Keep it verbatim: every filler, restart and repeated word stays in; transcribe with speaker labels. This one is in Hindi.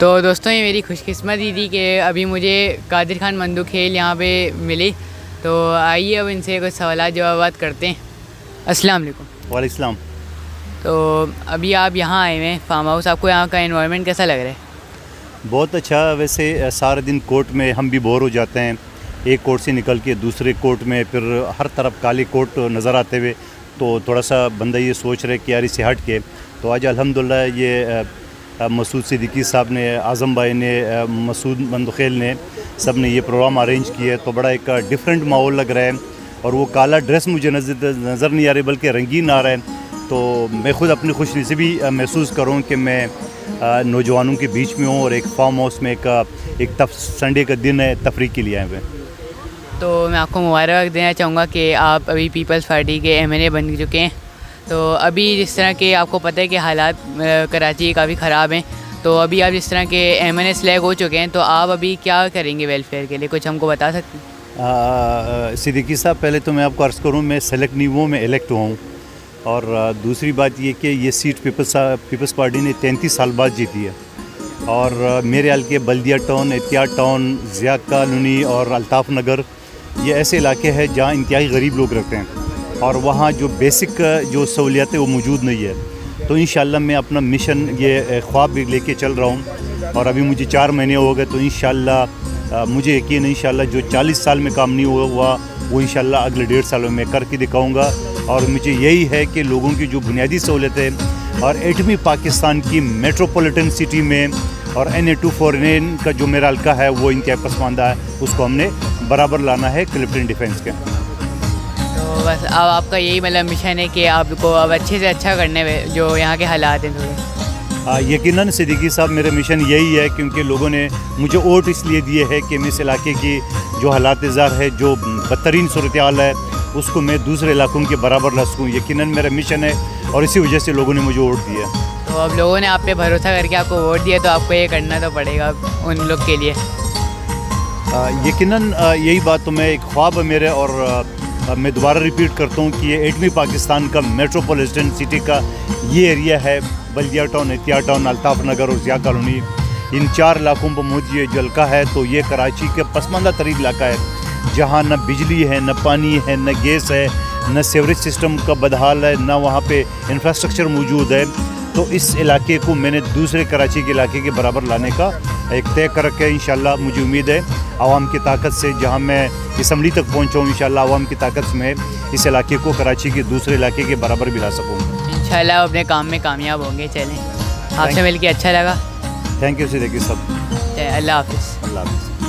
Speaker 1: तो दोस्तों ये मेरी खुशकिस्मती थी कि अभी मुझे कादिर खान मंदू खेल यहाँ पे मिली। तो आइए अब इनसे कुछ सवाल जवाब करते हैं। अस्सलाम वालेकुम।
Speaker 2: वालेकुम सलाम।
Speaker 1: तो अभी आप यहाँ आए हुए हैं फार्म हाउस, आपको यहाँ का एनवायरनमेंट कैसा लग रहा है?
Speaker 2: बहुत अच्छा। वैसे सारे दिन कोर्ट में हम भी बोर हो जाते हैं, एक कोर्ट से निकल के दूसरे कोर्ट में, फिर हर तरफ काले कोर्ट नज़र आते हुए तो थोड़ा सा बंदा ये सोच रहे कि यार इससे हट के। तो आज अल्हम्दुलिल्लाह ये मसूद सिद्दीकी साहब ने, आज़म भाई ने, मसूद मंदखेल ने, सब ने ये प्रोग्राम अरेंज किया। तो बड़ा एक डिफरेंट माहौल लग रहा है और वो काला ड्रेस मुझे नज़र नज़र नहीं आ रही बल्कि रंगीन आ रहा है। तो मैं ख़ुद अपनी खुशनसीबी महसूस करूँ कि मैं नौजवानों के बीच में हूँ और एक फार्म हाउस में एक एक तफ संडे का दिन है, तफरीक के लिए आए हुए।
Speaker 1: तो मैं आपको मुबारक देना चाहूँगा कि आप अभी पीपल्स पार्टी के एम एन ए बन चुके हैं। तो अभी जिस तरह के आपको पता है कि हालात कराची के काफ़ी ख़राब हैं, तो अभी आप जिस तरह के एम एन ए सिलेक्ट हो चुके हैं, तो आप अभी क्या करेंगे वेलफेयर के लिए, कुछ हमको बता सकते हैं?
Speaker 2: सिद्दीकी साहब, पहले तो मैं आपको अर्ज़ करूँ मैं सेलेक्ट नहीं हुआ, मैं इलेक्ट हुआ हूँ। और दूसरी बात ये कि ये सीट पीपल्स पीपल्स पार्टी ने तैंतीस साल बाद जीती है और मेरे हाल के Baldia Town, Ittehad Town, Zia Colony और अल्ताफ़ नगर, ये ऐसे इलाके हैं जहाँ इंतहाई गरीब लोग रहते हैं और वहाँ जो बेसिक जो सहूलियत है वो मौजूद नहीं है। तो इंशाल्लाह मैं अपना मिशन, ये ख्वाब भी लेके चल रहा हूँ और अभी मुझे चार महीने हो गए। तो इंशाल्लाह मुझे यकीन है इंशाल्लाह जो चालीस साल में काम नहीं हुआ हुआ वो इंशाल्लाह अगले डेढ़ सालों में करके दिखाऊँगा। और मुझे यही है कि लोगों की जो बुनियादी सहूलतें और एटमी पाकिस्तान की मेट्रोपॉलिटन सिटी में और N A two four nine का जो मेरा हल्का है वो इंतहाई पसमानदा है, उसको हमने बराबर लाना है क्लिफ्टन डिफेंस के।
Speaker 1: तो बस अब आपका यही मतलब मिशन है कि आपको अब अच्छे से अच्छा करने में जो यहाँ के हालात हैं थोड़े।
Speaker 2: यकीनन सिद्दीकी साहब, मेरा मिशन यही है क्योंकि लोगों ने मुझे वोट इसलिए दिए है कि मैं इस इलाके की जो हालात ज़ार है, जो बदतरीन सूरत हाल है, उसको मैं दूसरे इलाकों के बराबर ला सकूँ। यकीनन मेरा मिशन है और इसी वजह से लोगों ने मुझे वोट दिया।
Speaker 1: तो अब लोगों ने आप पे भरोसा करके आपको वोट दिया, तो आपको ये करना तो पड़ेगा उन लोग के लिए।
Speaker 2: यकीनन यही बात तो मैं एक ख्वाब है मेरे और आ, मैं दोबारा रिपीट करता हूँ कि ये एटमी पाकिस्तान का मेट्रोपॉलिटन सिटी का ये एरिया है, बल्दिया टाउन, एहतियात टाउन, अल्ताफ़ नगर और ज़िया कॉलोनी, इन चार इलाकों पर मौजूद ये जो इलाका है तो ये कराची का पसमानदा तरीन इलाका है जहाँ न बिजली है, न पानी है, न गैस है, न सीवरेज सिस्टम का बदहाल है, न वहाँ पे इंफ्रास्ट्रक्चर मौजूद है। तो इस इलाके को मैंने दूसरे कराची के इलाके के बराबर लाने का एक तय कर रखा है। इंशाल्लाह मुझे उम्मीद है आवाम की ताकत से, जहाँ मैं असम्बली तक पहुँचा हूँ, इंशाल्लाह आवाम की ताकत से मैं इस इलाके को कराची के दूसरे इलाके के बराबर भी ला सकूँगा।
Speaker 1: इंशाल्लाह अपने काम में कामयाब होंगे। चलें, आपसे मिलकर अच्छा लगा।
Speaker 2: थैंक यू सिद्दीकी साहब।
Speaker 1: अल्लाह हाफ़िज़।
Speaker 2: अल्लाह हाफ़िज़।